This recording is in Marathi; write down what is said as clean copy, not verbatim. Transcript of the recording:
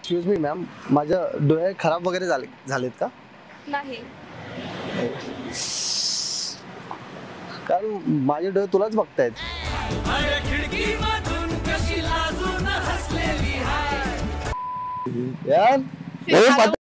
एक्सक्यूज मी मॅम, माझ्या डोळे खराब वगैरे झालेत का? नाही. कारण माझे डोळे तुलाच बघतायत. यार,